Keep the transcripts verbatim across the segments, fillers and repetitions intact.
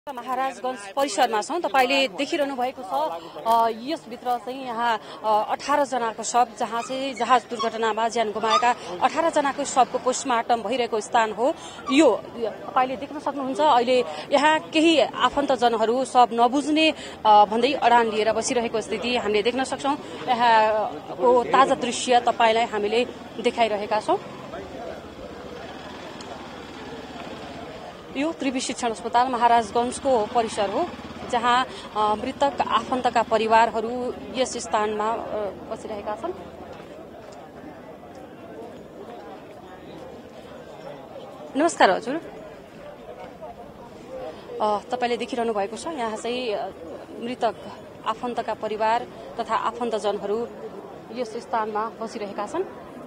महाराजगंज परिसरमा छौं। तपाईले देखिरहनु भएको छ यसभित्र चाहिँ यहाँ अठारह जनाको शव, जहाँ चाहिँ जहाज दुर्घटनामा ज्यान गुमाएका अठारह जनाको शवको पोस्टमार्टम भइरहेको स्थान हो यो। तपाईले देख्न सक्नुहुन्छ अहिले यहाँ केही आफन्तजनहरू शव नबुझ्ने भन्दै अडान लिएर बसिरहेको स्थिति हामीले देख्न सक्छौं। यहाँको ताजा दृश्य तपाईलाई हामीले देखाइरहेका छौं। यो त्रिवी शिक्षण अस्पताल महाराजगंजको परिसर हो, जहाँ मृतक आफन्तका परिवारहरू यस स्थानमा बसिरहेका छन्। नमस्कार हजुर, तपाईले देखिरहनु भएको छ यहाँ चाहिँ मृतक आफन्तका परिवार तथा आफन्तजनहरू यस स्थानमा बसिरहेका छन्।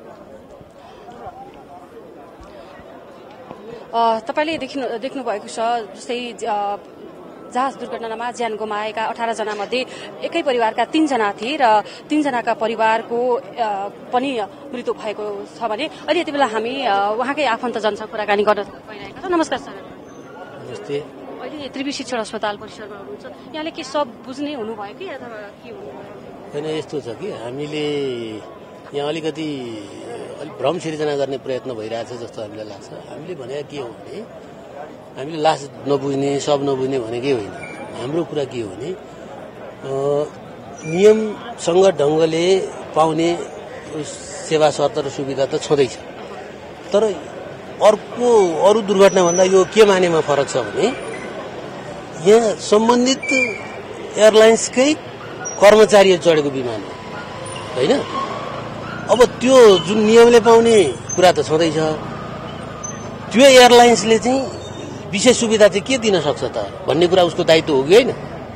तपाईले देख्नु देख्नु भएको छ जस्तै जहाज दुर्घटनामा ज्यान गुमाएका अठारह जना मध्ये एकै परिवारका तीन जना थिए र तीन जनाका परिवारको पनि मृत्यु भएको छ भने अहिले यति बेला हामी उहाँकै आफन्तजनसँग कुराकानी गर्न गइरहेका छौं। नमस्कार सर। नमस्ते। अहिले त्रिवी शिक्षण अस्पताल परिसरमा हुनुहुन्छ, यहाँले के सब बुझ्ने हुनुभयो कि अथवा के हुनुभयो? हैन, यस्तो छ कि हामीले यहाँ अलिकति भ्रम सिर्जना गर्ने प्रयत्न भइरहेछ जस्तो हामीलाई लाग्छ। हामीले भने के हो भने हामीले लास नबुझ्ने सब नबुझ्ने भनेकै होइन। हाम्रो कुरा के हो भने नियमसँग ढङ्गले पाउने सेवा शर्त र सुविधा त छँदैछ, तर अर्को अरू दुर्घटनाभन्दा यो के मानेमा फरक छ भने यहाँ सम्बन्धित एयरलाइन्सकै कर्मचारीहरू चढेको विमान हो होइन। अब त्यो जुन नियमले पाउने कुरा त छँदैछ, त्यो एयरलाइन्सले चाहिँ विशेष सुविधा चाहिँ के दिन सक्छ त भन्ने कुरा उसको दायित्व हो कि होइन?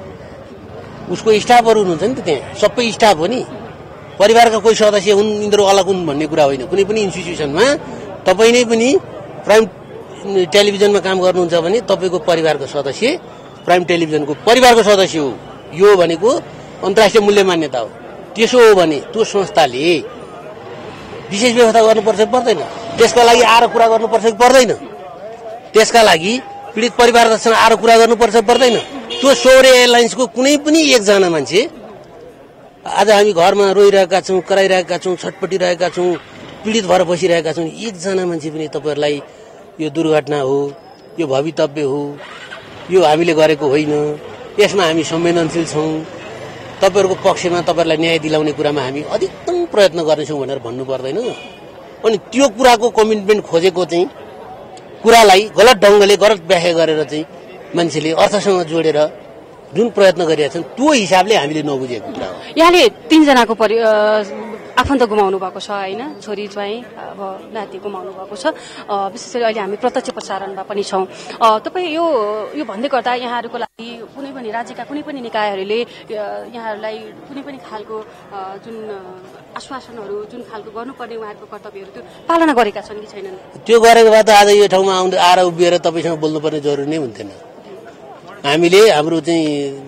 उसको स्टाफहरू हुनुहुन्छ नि त, त्यहाँ सबै स्टाफ हो नि, परिवारका कोही सदस्य हुन् यिनीहरू अलग हुन् भन्ने कुरा होइन। कुनै पनि इन्स्टिट्युसनमा तपाईँ नै पनि प्राइम टेलिभिजनमा काम गर्नुहुन्छ भने तपाईँको परिवारको सदस्य प्राइम टेलिभिजनको परिवारको सदस्य हो। यो भनेको अन्तर्राष्ट्रिय मूल्य मान्यता हो। त्यसो हो भने त्यो संस्थाले विशेष व्यवस्था गर्नुपर्छ पर्दैन? त्यसका लागि आएर कुरा गर्नुपर्छ कि पर्दैन? त्यसका लागि पीडित परिवारसँग आएर कुरा गर्नुपर्छ पर्दैन? त्यो सौर्य एयरलाइन्सको कुनै पनि एकजना मान्छे आज हामी घरमा रोइरहेका छौँ, कराइरहेका छौँ, छटपटिरहेका छौँ, पीडित भएर बसिरहेका छौँ, एकजना मान्छे पनि तपाईँहरूलाई यो दुर्घटना हो, यो भवितव्य हो, यो हामीले गरेको होइन, यसमा हामी संवेदनशील छौँ, तपाईहरूको पक्षमा तपाईहरूलाई न्याय दिलाउने कुरामा हामी अधिकतम प्रयत्न गर्नेछौँ भनेर भन्नु पर्दैन? अनि त्यो कुराको कमिटमेन्ट खोजेको चाहिँ कुरालाई गलत ढङ्गले गलत व्याख्या गरेर चाहिँ मान्छेले अर्थसँग जोडेर जुन प्रयत्न गरिरहेछन् त्यो हिसाबले हामीले नबुझेको कुरा हो। यहाँले तीनजनाको परि आफन्त गुमाउनु भएको छ होइन, छोरी ज्वाइँ अब नाति गुमाउनु भएको छ। विशेष गरी अहिले हामी प्रत्यक्ष प्रसारणमा पनि छौँ। तपाईँ यो यो भन्दै गर्दा यहाँहरूको लागि कुनै पनि राज्यका कुनै पनि निकायहरूले यहाँहरूलाई कुनै पनि खालको जुन आश्वासनहरू जुन खालको गर्नुपर्ने उहाँहरूको कर्तव्यहरू त्यो पालना गरेका छन् कि छैनन्? त्यो गरेको भए त आज यो ठाउँमा आउँदा आएर उभिएर तपाईँसँग बोल्नुपर्ने जरुरी नै हुन्थेन। हामीले हाम्रो चाहिँ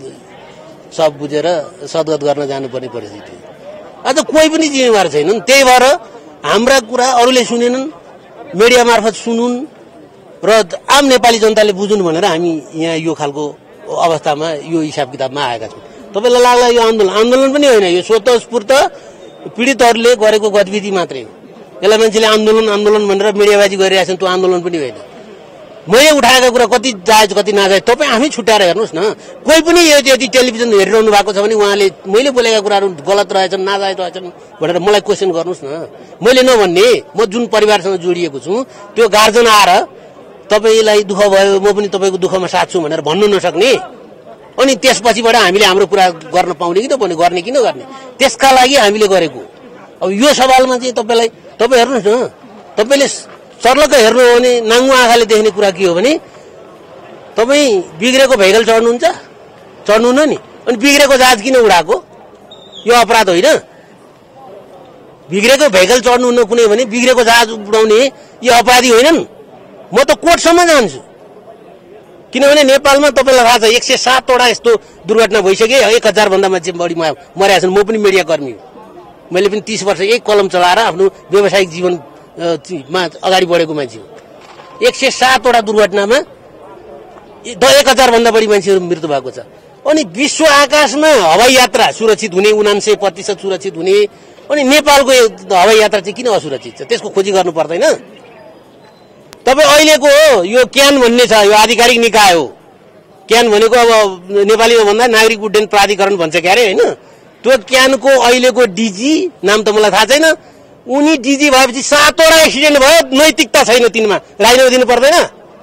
सब बुझेर सद्गत गर्न जानुपर्ने परिस्थिति हो। आज कोही पनि जिम्मेवार छैनन्, त्यही भएर हाम्रा कुरा अरूले सुनेनन्, मिडिया मार्फत सुनुन् र आम नेपाली जनताले बुझुन् भनेर हामी यहाँ यो खालको अवस्थामा यो हिसाब किताबमा आएका छौँ। तपाईँलाई लाग्ला यो आन्दोलन आन्दोलन पनि होइन, यो स्वतस्फूर्त पीडितहरूले गरेको गतिविधि मात्रै हो। यसलाई मान्छेले आन्दोलन आन्दोलन भनेर मिडियाबाजी गरिरहेछन्, त्यो आन्दोलन पनि होइन। मैले उठाएका कुरा कति जायज कति नाजायज तपाईँ आफै छुट्याएर हेर्नुहोस् न। कोही पनि यदि टेलिभिजन हेरिरहनु भएको छ भने उहाँले मैले बोलेका कुराहरू गलत रहेछन्, नाजायज रहेछन् भनेर मलाई क्वेसन गर्नुहोस् न। मैले नभन्ने, म जुन परिवारसँग जोडिएको छु त्यो गार्जन आएर तपाईँलाई दुःख भयो म पनि तपाईँको दुःखमा साथ छु भनेर भन्नु नसक्ने, अनि त्यसपछिबाट हामीले हाम्रो कुरा गर्न पाउने कि नपाउने, गर्ने कि नगर्ने, त्यसका लागि हामीले गरेको। अब यो सवालमा चाहिँ तपाईँलाई तपाईँ हेर्नुहोस् न, तपाईँले सर्लक्क हेर्नु हो भने नाङ्गो आँखाले देख्ने कुरा के हो भने तपाईँ बिग्रेको भेहिकल चढ्नुहुन्छ चढ्नुहुन्न नि, अनि बिग्रेको जहाज किन उडाएको? यो अपराध होइन? बिग्रेको भेहिकल चढ्नुहुन्न कुनै भने बिग्रेको जहाज उडाउने यो अपराधी होइनन्? म त कोर्टसम्म जान्छु, किनभने नेपालमा तपाईँलाई थाहा छ एक सय सातवटा यस्तो दुर्घटना भइसके, एक हजार भन्दा मान्छे बढी मरेका छन्। म पनि मिडिया कर्मी हो, मैले पनि तीस वर्ष एक कलम चलाएर आफ्नो व्यावसायिक जीवनमा अगाडि बढेको मान्छे हो। एक सय सातवटा दुर्घटनामा एक हजार भन्दा बढी मान्छेहरू मृत्यु भएको छ। अनि विश्व आकाशमा हवाई यात्रा सुरक्षित हुने उनान्सय प्रतिशत सुरक्षित हुने, अनि नेपालको हवाई यात्रा चाहिँ किन असुरक्षित छ? त्यसको खोजी गर्नु पर्दैन? तपाईँ अहिलेको यो क्यान भन्ने छ, यो आधिकारिक निकाय हो। क्यान भनेको अब नेपालीमा भन्दा नागरिक उड्डयन प्राधिकरण भन्छ क्यारे होइन। त्यो क्यानको अहिलेको डिजी नाम त मलाई थाहा छैन, उनी डिजी भएपछि सातवटा एक्सिडेन्ट भयो, नैतिकता छैन तिनमा, राजीनामा दिनु पर्दैन?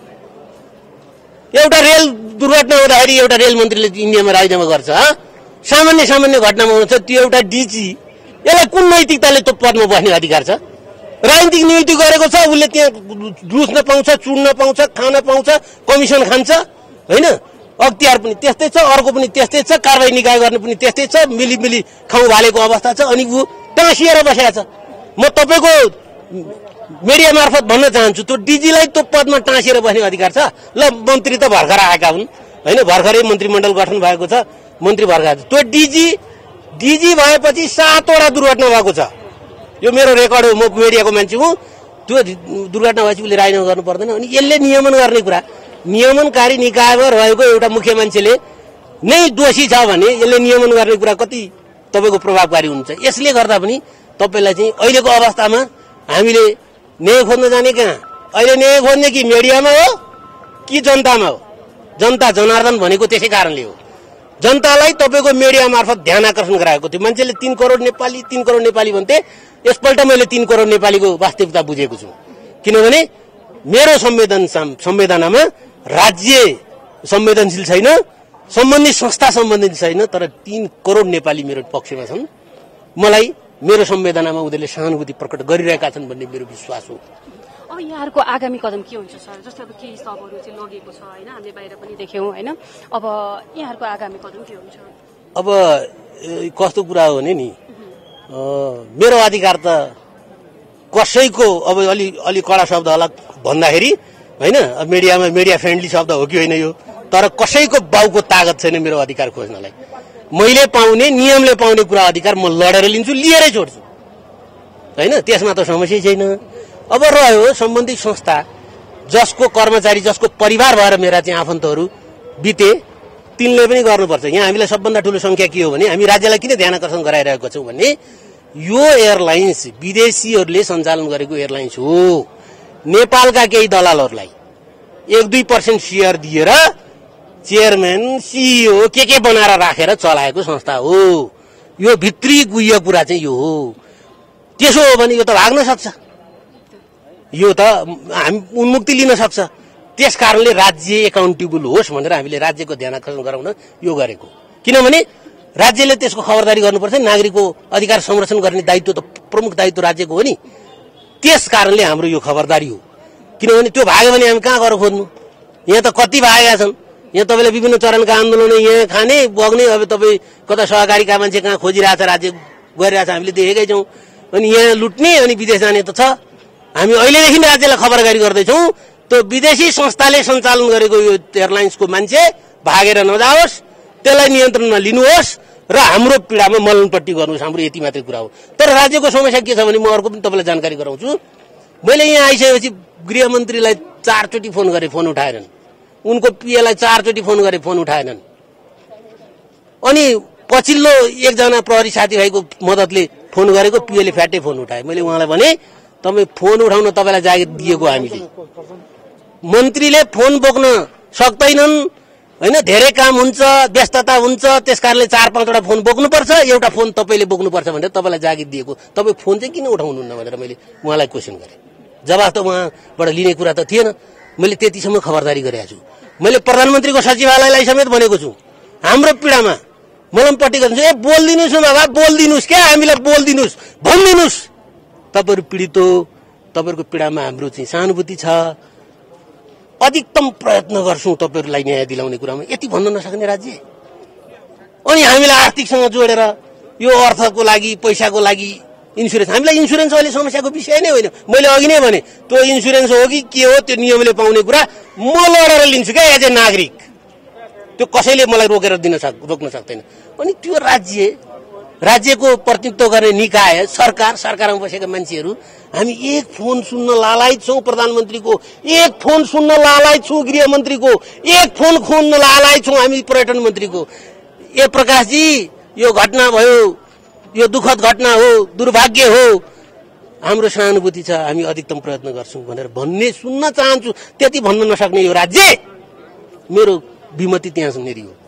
एउटा रेल दुर्घटना हुँदाखेरि एउटा रेल मन्त्रीले इन्डियामा राजीनामा गर्छ, सामान्य सामान्य घटनामा हुन्छ, त्यो एउटा डिजी, यसलाई कुन नैतिकताले त्यो पदमा बस्ने अधिकार छ? राजनीतिक नियुक्ति गरेको छ, उसले त्यहाँ रुच्न पाउँछ, चुड्न पाउँछ, खान पाउँछ, कमिसन खान्छ होइन। अख्तियार पनि त्यस्तै छ, अर्को पनि त्यस्तै छ, कारबाही निकाय गर्ने पनि त्यस्तै छ, मिली मिली खाउँ भालेको अवस्था छ। अनि ऊ टाँसिएर बसेको छ। म तपाईँको मिडिया मार्फत भन्न चाहन्छु, त्यो डिजीलाई त्यो पदमा टाँसिएर बस्ने अधिकार छ? ल मन्त्री त भर्खर आएका हुन् होइन, भर्खरै मन्त्रीमण्डल गठन भएको छ, मन्त्री भर्खर त्यो डिजी डिजी भएपछि सातवटा दुर्घटना भएको छ। यो मेरो रेकर्ड हो, म मिडियाको मान्छे हुँ। त्यो दुर्घटना भएपछि उसले राजीनामा गर्नु पर्दैन? अनि यसले नियमन गर्ने कुरा, नियमनकारी निकायमा रहेको एउटा मुख्य मान्छेले नै दोषी छ भने यसले नियमन गर्ने कुरा कति तपाईँको प्रभावकारी हुन्छ? यसले गर्दा पनि तपाईँलाई चाहिँ अहिलेको अवस्थामा हामीले न्याय खोज्न जाने कहाँ? अहिले न्याय खोज्ने कि मिडियामा हो कि जनतामा हो? जनता जनार्दन भनेको त्यसै कारणले हो। जनतालाई तपाईँको मिडिया मार्फत ध्यान आकर्षण गराएको थियो। मान्छेले तीन करोड नेपाली तीन करोड नेपाली भन्थे, यसपल्ट मैले तीन करोड नेपालीको वास्तविकता बुझेको छु। किनभने मेरो संवेदन संवेदनामा राज्य संवेदनशील छैन, सम्बन्धित संस्था संबन्धित छैन, तर तीन करोड नेपाली मेरो पक्षमा छन्। मलाई मेरो संवेदनामा उनीहरूले सहानुभूति प्रकट गरिरहेका छन् भन्ने मेरो विश्वास हो। अब यहाँहरूको आगामी कदम के हुन्छ सर? जस्तै अब केही सबहरू चाहिँ लगेको छ होइन, हामीले बाहिर पनि देख्यौँ होइन। अब यहाँहरूको आगामी कदम के हुन्छ? अब कस्तो कुरा हो भने नि, मेरो अधिकार त कसैको अब अलि अलि कडा शब्द होला भन्दाखेरि होइन, मिडियामा मिडिया फ्रेन्डली शब्द हो कि होइन यो, तर कसैको बाउको तागत छैन मेरो अधिकार खोज्नलाई। मैले पाउने नियमले पाउने कुरा अधिकार म लडेर लिन्छु, लिएरै छोड्छु होइन, त्यसमा त समस्या छैन। अब रह्यो सम्बन्धित संस्था जसको कर्मचारी जसको परिवार भएर मेरा चाहिँ आफन्तहरू बिते, तिनले पनि गर्नुपर्छ। यहाँ हामीलाई सबभन्दा ठुलो संख्या के हो भने, हामी राज्यलाई किन ध्यान आकर्षण गराइरहेको छौँ भने यो एयरलाइन्स विदेशीहरूले सञ्चालन गरेको एयरलाइन्स हो। नेपालका केही दलालहरूलाई एक दुई पर्सेन्ट सेयर दिएर चेयरम्यान सिइओ के के बनाएर राखेर चलाएको संस्था हो। यो भित्री गुह्य कुरा चाहिँ यो हो। त्यसो हो भने यो त भाग्न सक्छ, यो त हामी उन्मुक्ति लिन सक्छ। त्यस कारणले राज्य एकाउन्टेबल होस् भनेर हामीले राज्यको ध्यान आकर्षण गराउन यो गरेको। किनभने राज्यले त्यसको खबरदारी गर्नुपर्छ, नागरिकको अधिकार संरक्षण गर्ने दायित्व त प्रमुख दायित्व राज्यको हो नि। त्यस कारणले हाम्रो यो खबरदारी हो। किनभने त्यो भाग्यो भने हामी कहाँ गएर खोज्नु? यहाँ त कति भागेका छन्। यहाँ तपाईँलाई विभिन्न चरणका आन्दोलन यहाँ खाने बग्ने, अब तपाईँ कता सहकारीका मान्छे कहाँ खोजिरहेछ, राज्य गरिरहेछ, हामीले देखेकै छौँ। अनि यहाँ लुट्ने अनि विदेश जाने त छ। हामी अहिलेदेखि राज्यलाई खबरदारी गर्दैछौँ, त्यो विदेशी संस्थाले सञ्चालन गरेको यो एयरलाइन्सको मान्छे भागेर नजाओस्, त्यसलाई नियन्त्रणमा लिनुहोस् र हाम्रो पीडामा मलनपट्टि गर्नुहोस्। हाम्रो यति मात्रै कुरा हो। तर राज्यको समस्या के छ भने, म अर्को पनि तपाईँलाई जानकारी गराउँछु। मैले यहाँ आइसकेपछि गृहमन्त्रीलाई चारचोटि फोन गरेँ, फोन उठाएनन्। उनको पिएलाई चारचोटि फोन गरेँ, फोन उठाएनन्। अनि पछिल्लो एकजना प्रहरी साथीभाइको मद्दतले फोन गरेको, पिएले फ्याट्टै फोन उठाए। मैले उहाँलाई भने, तपाईँ फोन उठाउन तपाईँलाई जागिर दिएको हामीले, मन्त्रीले फोन बोक्न सक्दैनन् होइन, धेरै काम हुन्छ, व्यस्तता हुन्छ, त्यस कारणले चार पाँचवटा फोन बोक्नुपर्छ, एउटा फोन तपाईँले बोक्नुपर्छ भनेर तपाईँलाई जागिर दिएको, तपाईँ फोन चाहिँ किन उठाउनुहुन्न भनेर मैले उहाँलाई क्वेसन गरेँ। जवाफ त उहाँबाट लिने कुरा त थिएन। मैले त्यतिसम्म खबरदारी गरेको छु। मैले प्रधानमन्त्रीको सचिवालयलाई समेत भनेको छु, हाम्रो पीडामा मलमपट्टि गर्नु, ए बोलिदिनुहोस् न बाबा, बोलिदिनुहोस्, क्या हामीलाई बोलिदिनुहोस्, भनिदिनुहोस्, तपाईँहरू पीडित हो, तपाईँहरूको पीडामा हाम्रो चाहिँ सहानुभूति छ, अधिकतम प्रयत्न गर्छौँ तपाईँहरूलाई न्याय दिलाउने कुरामा। यति भन्न नसक्ने राज्य? अनि हामीलाई आर्थिकसँग जोडेर यो अर्थको लागि, पैसाको लागि इन्सुरेन्स, हामीलाई इन्सुरेन्स अहिले समस्याको विषय नै होइन। मैले अघि नै भने, त्यो इन्सुरेन्स हो कि के हो, त्यो नियमले पाउने कुरा म लडेर लिन्छु क्या एज ए नागरिक। त्यो कसैले मलाई रोकेर दिन सक् रोक्न सक्दैन। अनि त्यो राज्य राज्यको प्रतिनिधित्व गर्ने निकाय सरकार सरकारमा बसेका मान्छेहरू हामी एक फोन सुन्न लालायत छौं प्रधानमन्त्रीको, एक फोन सुन्न लालायत छौं गृहमन्त्रीको, एक फोन खोज्न लालायत छौं हामी पर्यटन मन्त्रीको। ए प्रकाशजी, यो घटना भयो, यो दुःखद घटना हो, दुर्भाग्य हो, हाम्रो सहानुभूति छ, हामी अधिकतम प्रयत्न गर्छौं भनेर भन्ने सुन्न चाहन्छु। त्यति भन्न नसक्ने यो राज्य, मेरो विमति त्यहाँ सुनेरी हो।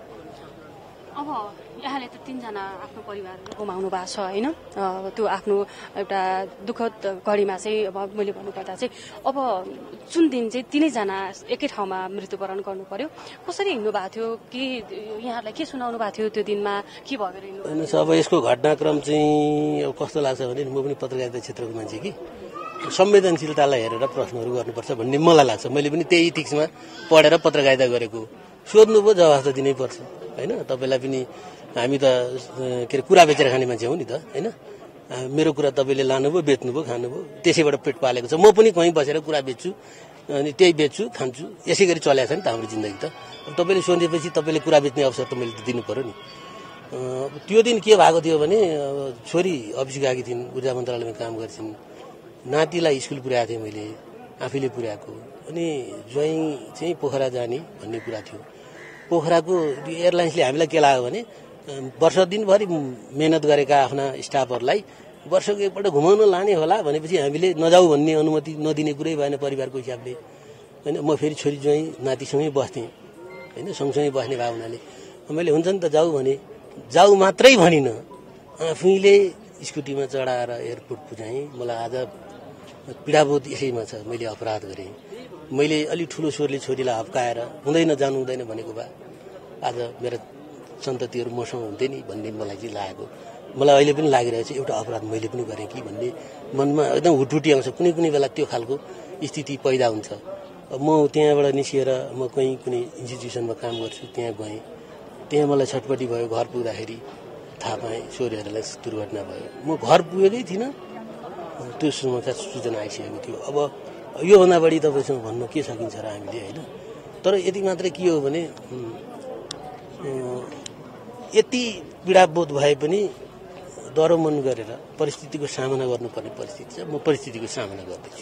अब यहाँले त तीनजना आफ्नो परिवार गुमाउनु भएको छ होइन, त्यो आफ्नो एउटा दुःखद घडीमा चाहिँ अब मैले भन्नुपर्दा चाहिँ अब जुन दिन चाहिँ तिनैजना एकै ठाउँमा मृत्युवरण गर्नु पर्यो, कसरी हिँड्नु भएको थियो कि यहाँहरूलाई के सुनाउनु भएको थियो त्यो दिनमा, के भएर हिँड्नु? अब यसको घटनाक्रम चाहिँ अब कस्तो लाग्छ भने म पनि पत्रकारिता क्षेत्रको मान्छे कि संवेदनशीलतालाई हेरेर प्रश्नहरू गर्नुपर्छ भन्ने मलाई लाग्छ। मैले पनि त्यही इथिक्समा पढेर पत्रकारिता गरेको। सोध्नु पो जवाफ त दिनै पर्छ होइन। तपाईँलाई पनि हामी त के अरे कुरा बेचेर खाने मान्छे हो नि त होइन। मेरो कुरा तपाईँले लानुभयो, बेच्नुभयो, खानुभयो, त्यसैबाट पेट पालेको छ। म पनि कहीँ बसेर कुरा बेच्छु अनि त्यही बेच्छु, खान्छु, यसै गरी चलेको छ नि त हाम्रो जिन्दगी त। अब तपाईँले सोधेपछि तपाईँले कुरा बेच्ने अवसर त मैले दिनु पर्यो नि। त्यो दिन के भएको थियो भने छोरी अफिस गएकी थिइन्, ऊर्जा मन्त्रालयमा काम गर्छिन्, नातिलाई स्कुल पुर्याएको थिएँ मैले, आफैले पुर्याएको, अनि ज्वाइँ चाहिँ पोखरा जाने भन्ने कुरा थियो। पोखराको एयरलाइन्सले हामीलाई के लाग्यो भने वर्ष दिनभरि मेहनत गरेका आफ्ना स्टाफहरूलाई वर्षको एकपल्ट घुमाउन लाने होला भनेपछि हामीले नजाऊ भन्ने अनुमति नदिने कुरै भएन परिवारको हिसाबले होइन। म फेरि छोरी ज्वाइँ नातिसँगै बस्थेँ होइन, सँगसँगै बस्ने भए हुनाले मैले हुन्छ नि त जाऊ भने, जाऊ मात्रै भनिनँ, आफैले स्कुटीमा चढाएर एयरपोर्ट पुर्याएँ। मलाई आज पीडाबोध यसैमा छ, मैले अपराध गरेँ। मैले अलिक ठुलो स्वरले छोरीलाई हप्काएर हुँदैन जानु हुँदैन भनेको भए आज मेरो सन्ततिहरू मसँग हुन्थे नि भन्ने मलाई चाहिँ लागेको। मलाई अहिले पनि लागिरहेको छ एउटा अपराध मैले पनि गरेँ कि भन्ने मनमा एकदम हुटहुटी आउँछ। कुनै कुनै बेला त्यो खालको स्थिति पैदा हुन्छ। म त्यहाँबाट निस्किएर म कहीँ कुनै इन्स्टिट्युसनमा काम गर्छु, त्यहाँ गएँ, त्यहाँ मलाई छटपट्टि भयो। घर पुग्दाखेरि थाहा पाएँ छोरीहरूलाई दुर्घटना भयो। म घर पुगेकै थिइनँ, त्यो समाचार सूचना आइसकेको थियो। अब योभन्दा बढी तपाईँसँग भन्न के सकिन्छ र हामीले होइन। तर यति मात्रै के हो भने यति पीडाबोध भए पनि डरो मन गरेर परिस्थितिको सामना गर्नुपर्ने परिस्थिति छ। म परिस्थितिको सामना गर्दैछु।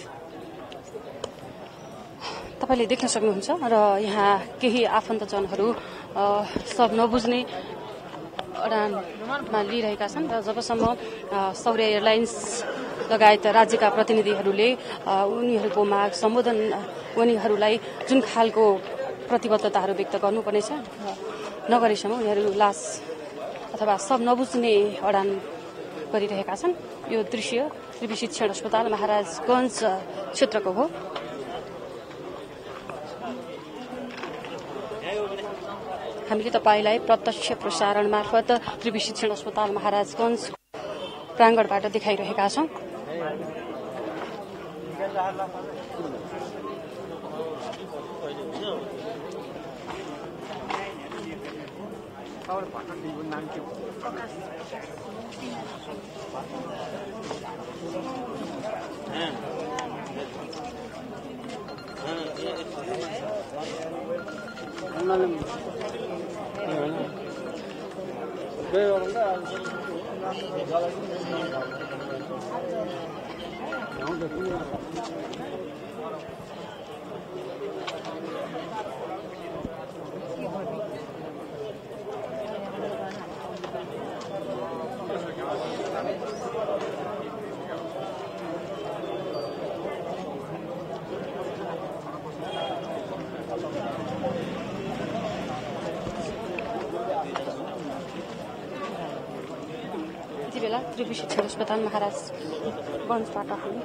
तपाईँले देख्न सक्नुहुन्छ र यहाँ केही आफन्तजनहरू सब नबुझ्ने अडानमा लिइरहेका छन् र जबसम्म सौर्य एयरलाइन्स लगायत राज्यका प्रतिनिधिहरूले उनीहरूको माग सम्बोधन, उनीहरूलाई जुन खालको प्रतिबद्धताहरू व्यक्त गर्नुपर्नेछ नगरेसम्म उनीहरू लास अथवा सब नबुझ्ने अडान गरिरहेका छन्। यो दृश्य त्रिवी शिक्षण अस्पताल महाराजगञ्ज क्षेत्रको हो। हामीले तपाईँलाई प्रत्यक्ष प्रसारण मार्फत त्रिवी शिक्षण अस्पताल महाराजगञ्ज प्राङ्गणबाट देखाइरहेका छौं। यति बेला त्रिवी शिक्षण अस्पताल महाराजगञ्जबाट हामी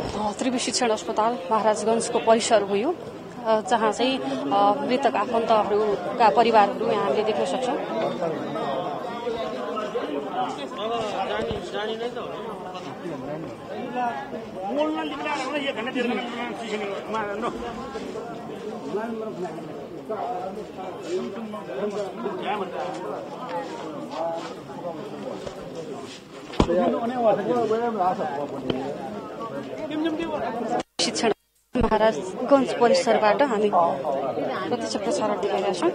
त्रिवी शिक्षण अस्पताल महाराजगञ्जको परिसर हो यो, जहाँ चाहिँ मृतक आफन्तहरूका परिवारहरू यहाँ हामीले देख्न सक्छौँ। शिक्षण महाराजगञ्ज परिसरबाट हामी प्रत्यक्ष प्रसारण दिइरहेका छौँ।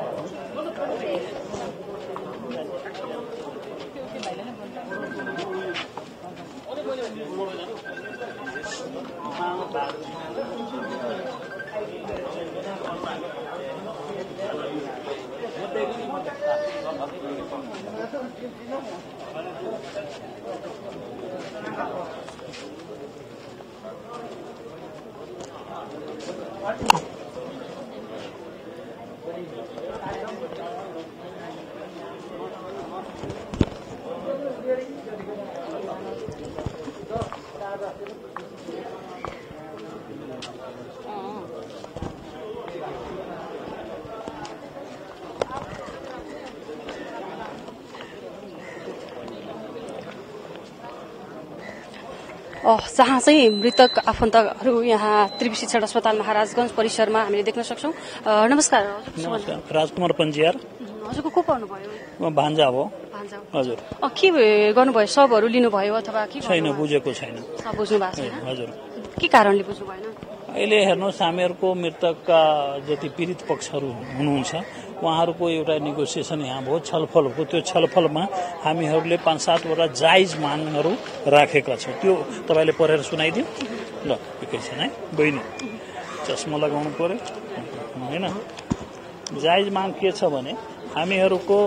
जहाँ चाहिँ मृतक आफन्तहरू यहाँ त्रिवी शिक्षण अस्पताल महाराजगञ्ज परिसरमा हामीले देख्न सक्छौँ। नमस्कार। नमस्कार, राजकुमार पञ्जियार। हजुरको को पर्नुभयो? भान्जा हो। भान्जा हजुर। के गर्नुभयो? सबहरू लिनुभयो अथवा के? छैन, बुझेको छैन। सब बुझ्नु भएको छैन? हजुर। के कारणले बुझ्नु भएन? अहिले हेर्नुहोस्, हामीहरूको मृतकका जति पीडित पक्षहरू हुनुहुन्छ उहाँहरूको एउटा नेगोसिएसन यहाँ भयो, छलफल हो। त्यो छलफलमा हामीहरूले पाँच सातवटा जायज मागहरू राखेका छौँ। त्यो तपाईँले पढेर सुनाइदियो ल। एकैछिन है बहिनी, चस्मा लगाउनु पर्यो होइन। जायज माग के छ भने हामीहरूको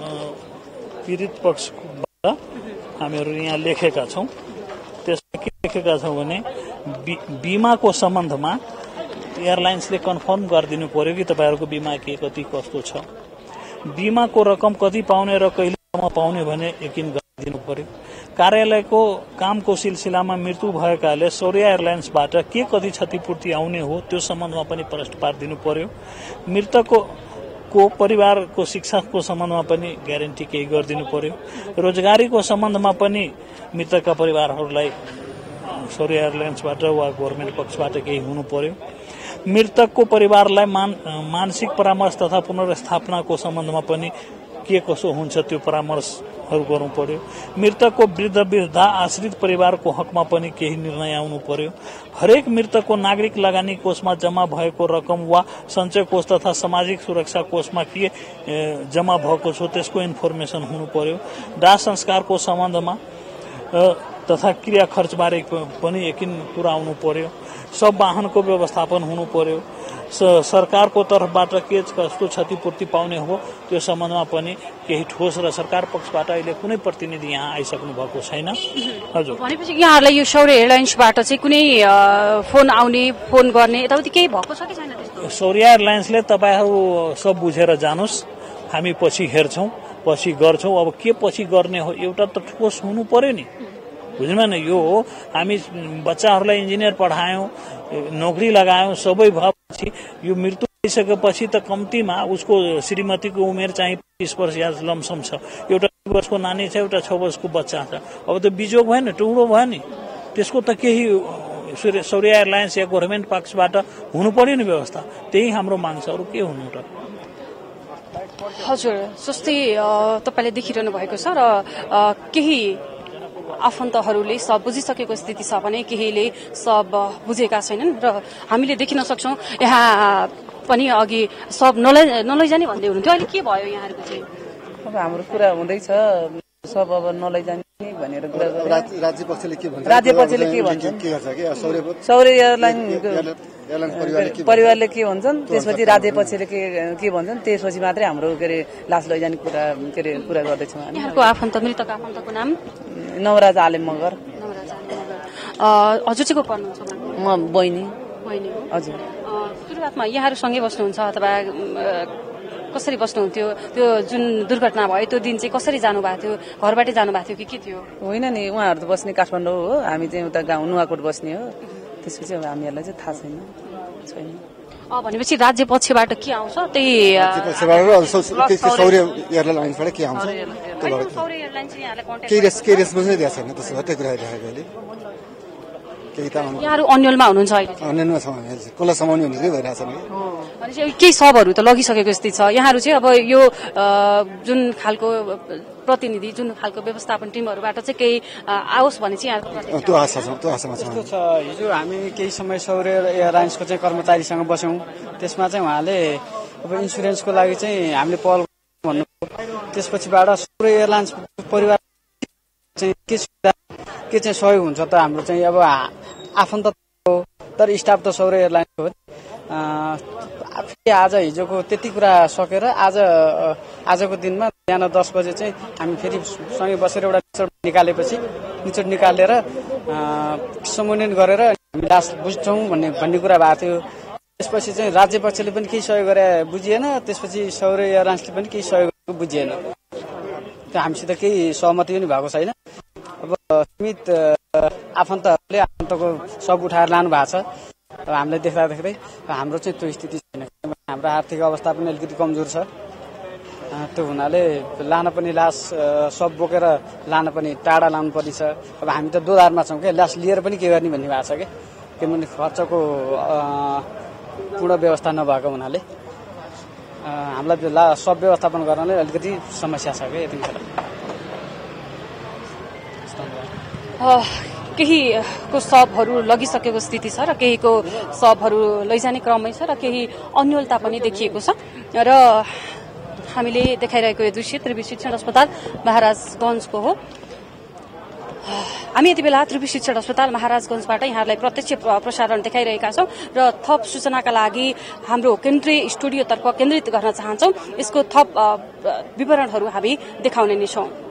पीडित पक्षबाट हामीहरू यहाँ लेखेका छौँ। त्यसमा के लेखेका छौँ भने बिमाको सम्बन्धमा एयरलाइन्सले कन्फर्म गरिदिनु पर्यो कि तपाईँहरूको बिमा के कति कस्तो छ, बिमाको रकम कति पाउने र कहिलेसम्म पाउने भने यकिन गरिदिनु पर्यो। कार्यालयको कामको सिलसिलामा मृत्यु भएकाले सौर्य एयरलाइन्सबाट के कति क्षतिपूर्ति आउने हो त्यो सम्बन्धमा पनि प्रश्न पारिदिनु पर्यो। मृतकको को परिवारको शिक्षाको सम्बन्धमा पनि ग्यारेन्टी केही गरिदिनु पर्यो। रोजगारीको सम्बन्धमा पनि मृतकका परिवारहरूलाई सौर्य एयरलाइन्सबाट वा गभर्मेन्ट पक्षबाट केही हुनु पर्यो। मृतकको परिवारलाई मान मानसिक परामर्श तथा पुनर्स्थापनाको सम्बन्धमा पनि के कसो हुन्छ त्यो परामर्शहरू गर्नु पर्यो। मृतकको वृद्ध वृद्धा आश्रित परिवारको हकमा पनि केही निर्णय आउनु पर्यो। हरेक मृतकको नागरिक लगानी कोषमा जम्मा भएको रकम वा सञ्चय कोष तथा सामाजिक सुरक्षा कोषमा के जम्मा भएको छ त्यसको इन्फर्मेसन हुनु पर्यो। दाह संस्कारको सम्बन्धमा तथा क्रिया खर्चबारे पनि यकिन कुरा आउनु पर्यो। सब वाहनको व्यवस्थापन हुनु पर्यो। सरकारको तर्फबाट के कस्तो क्षतिपूर्ति पाउने हो त्यो सम्बन्धमा पनि केही ठोस र सरकार पक्षबाट अहिले कुनै प्रतिनिधि यहाँ आइसक्नु भएको छैन। हजुर। भनेपछि यहाँहरूलाई यो सौर्य एयरलाइन्सबाट चाहिँ कुनै फोन आउने, फोन गर्ने यताउति केही भएको छ कि छैन? त्यस्तो सौर्य एयरलाइन्सले तपाईँहरू सब बुझेर जानुस्, हामी पछि हेर्छौँ, पछि गर्छौँ। अब के पछि गर्ने हो एउटा त ठोस हुनु पर्यो नि, बुझ्नुभयो न। यो हो हामी बच्चाहरूलाई इन्जिनियर पढायौँ, नोकरी लगायौँ, सबै भएपछि यो मृत्यु भइसकेपछि त कम्तीमा उसको श्रीमतीको उमेर चाहिँ पच्चिस वर्ष या लमसम छ। एउटा वर्षको नानी छ, एउटा छ वर्षको बच्चा छ। अब त बिजोग भयो नि, टुङ्डो भयो नि। त्यसको त केही सौर्य एयरलाइन्स या गभर्मेन्ट पक्षबाट हुनु पर्यो नि व्यवस्था। त्यही हाम्रो माग छ, अरू के हुनु र? हजुर, जस्तै तपाईँले देखिरहनु भएको छ र केही आफन्तहरूले सब बुझिसकेको स्थिति छ भने केहीले सब बुझेका छैनन् र हामीले देखिन सक्छौँ यहाँ पनि अघि सब नलै नलैजाने भन्दै हुनुहुन्थ्यो। अहिले के भयो यहाँहरूको चाहिँ? अब हाम्रो कुरा हुँदैछ सब अब नलैजाने भनेर कुरा राज्य पक्षले के भन्छ? राज्य पक्षले के भन्छ? सौर्य एयरलाइन परिवारले के भन्छन्, त्यसपछि राज्य पक्षले के के भन्छन्, त्यसपछि मात्रै हाम्रो के अरे लास लैजाने कुरा के अरे कुरा गर्दैछौँ। यहाँको आफन्त मृतक आफन्तको नाम नवराज आलेम मगर। नवराज आलेम मगर। हजुर चाहिँ को पर्नुहुन्छ? म बहिनी। बहिनी हो। हजुर। सुरुवातमा यहाँहरू सँगै बस्नुहुन्छ अथवा कसरी बस्नुहुन्थ्यो त्यो जुन दुर्घटना भयो त्यो दिन चाहिँ कसरी जानुभएको थियो घरबाटै जानुभएको थियो कि के थियो होइन नि उहाँहरू त बस्ने काठमाडौँ हो हामी चाहिँ उता गाउँ नुवाकोट बस्ने हो त्यसपछि अब हामीहरूलाई चाहिँ थाहा छैन छैन भनेपछि राज्य पक्षबाट के आउँछ त्यही सौर्य एयरलाइन्सबाट के आउँछ केही रेस्पोन्स नै दिएको छैन त्यसो भए त्यो कुरा देखाएको अहिले केही त यहाँहरू अन्यलमा हुनुहुन्छ अहिले अन्यलमा छौँ हामी कसलाई समाउने भन्ने चाहिँ भइरहेछ नि भनेपछि केही सबहरू त लगिसकेको स्थिति छ यहाँहरू चाहिँ अब यो जुन खालको प्रतिनिधि जुन खालको व्यवस्थापन टिमहरूबाट चाहिँ केही आओस् भने चाहिँ यहाँ त्यो आशा छ त्यो आशामा यस्तो छ हिजो हामी केही समय सौर्य एयरलाइन्सको चाहिँ कर्मचारीसँग बस्यौँ त्यसमा चाहिँ उहाँले अब इन्सुरेन्सको लागि चाहिँ हामीले पहल भन्नु त्यसपछिबाट सौर्य एयरलाइन्स परिवार चाहिँ के सुविधा के चाहिँ सहयोग हुन्छ त हाम्रो चाहिँ अब आफन्त हो तर स्टाफ त सौर्य एयरलाइन्सको हो आज हिजोको त्यति कुरा सकेर आज आजको दिनमा बिहान दस बजे चाहिँ हामी फेरि सँगै बसेर एउटा निचोड निकालेपछि निचोड निकालेर समन्वयन गरेर हामी लास बुझ्छौँ भन्ने भन्ने कुरा भएको थियो त्यसपछि चाहिँ राज्य पक्षले पनि केही सहयोग गरे बुझिएन त्यसपछि सौर्य एयरलाइन्सले पनि केही सहयोग गरेको बुझिएन त्यो हामीसित केही सहमति पनि भएको छैन अब सीमित आफन्तहरूले आफन्तको सब उठाएर लानु भएको छ हामीलाई देख्दा देख्दै हाम्रो चाहिँ त्यो स्थिति छैन हाम्रो आर्थिक अवस्था पनि अलिकति कमजोर छ त्यो हुनाले लान पनि लास सब बोकेर लान पनि टाढा लानु पर्ने छ अब हामी त दोधारमा छौँ क्या लास लिएर पनि के गर्ने भन्ने भएको छ क्या किनभने खर्चको पूर्ण व्यवस्था नभएको हुनाले हामीलाई ला सब व्यवस्थापन गर्नलाई अलिकति समस्या छ क्या यतिखेर केहीको शवहरू लगिसकेको स्थिति छ र केहीको शवहरू लैजाने क्रममै छ र केही अन्योलता पनि देखिएको छ र हामीले देखाइरहेको यो दृश्य त्रिवी शिक्षण अस्पताल महाराजगञ्जको हो हामी यति बेला त्रिवी शिक्षण अस्पताल महाराजगञ्जबाट यहाँहरूलाई प्रत्यक्ष प्रसारण देखाइरहेका छौँ र थप सूचनाका लागि हाम्रो केन्द्रीय स्टुडियोतर्फ केन्द्रित गर्न चाहन्छौँ यसको थप विवरणहरू हामी देखाउने नै छौँ।